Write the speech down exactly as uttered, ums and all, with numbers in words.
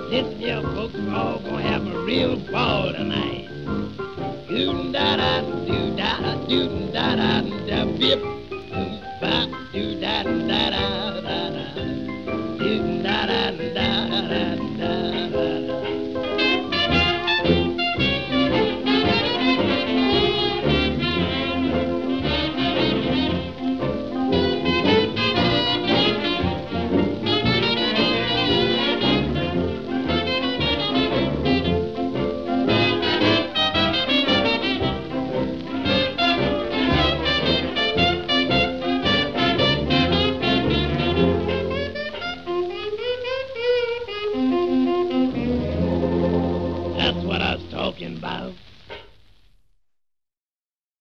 Listen here, folks, we're all gonna have a real ball tonight. Doo da da, doo da da, doo da da da, bip, doo ba, doo da da da da da, doo da da da da da da. That's what I was talking about.